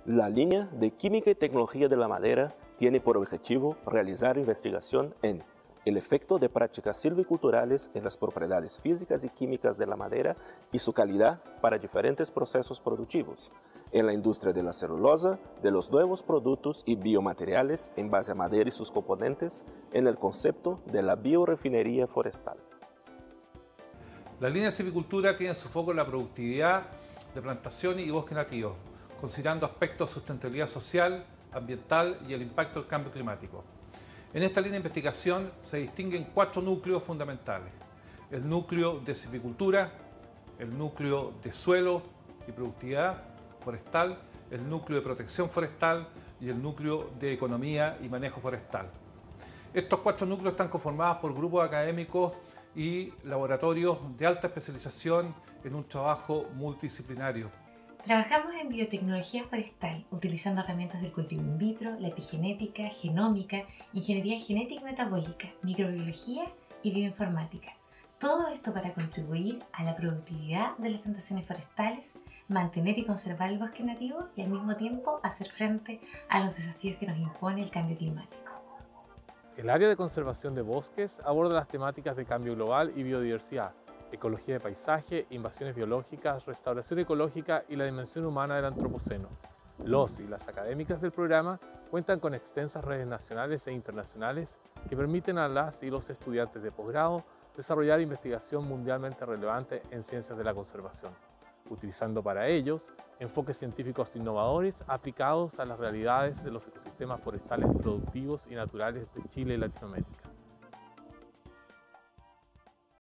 La línea de Química y Tecnología de la Madera tiene por objetivo realizar investigación en el efecto de prácticas silviculturales en las propiedades físicas y químicas de la madera y su calidad para diferentes procesos productivos, en la industria de la celulosa, de los nuevos productos y biomateriales en base a madera y sus componentes, en el concepto de la biorefinería forestal. La línea de silvicultura tiene su foco en la productividad de plantación y bosque nativo, considerando aspectos de sustentabilidad social, ambiental y el impacto del cambio climático. En esta línea de investigación se distinguen 4 núcleos fundamentales: el núcleo de silvicultura, el núcleo de suelo y productividad forestal, el núcleo de protección forestal y el núcleo de economía y manejo forestal. Estos 4 núcleos están conformados por grupos académicos y laboratorios de alta especialización en un trabajo multidisciplinario. Trabajamos en biotecnología forestal, utilizando herramientas del cultivo in vitro, la epigenética, genómica, ingeniería genética y metabólica, microbiología y bioinformática. Todo esto para contribuir a la productividad de las plantaciones forestales, mantener y conservar el bosque nativo y al mismo tiempo hacer frente a los desafíos que nos impone el cambio climático. El área de conservación de bosques aborda las temáticas de cambio global y biodiversidad, ecología de paisaje, invasiones biológicas, restauración ecológica y la dimensión humana del antropoceno. Los y las académicas del programa cuentan con extensas redes nacionales e internacionales que permiten a las y los estudiantes de posgrado desarrollar investigación mundialmente relevante en ciencias de la conservación, utilizando para ellos enfoques científicos innovadores aplicados a las realidades de los ecosistemas forestales productivos y naturales de Chile y Latinoamérica.